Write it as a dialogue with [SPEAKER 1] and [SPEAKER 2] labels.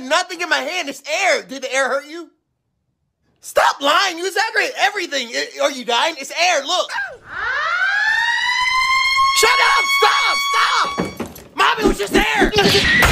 [SPEAKER 1] nothing in my hand. It's air. Did the air hurt you? Stop lying. You exaggerate everything. Are you dying? It's air. Look. Shut up. Stop. Stop. Mom, it was just air.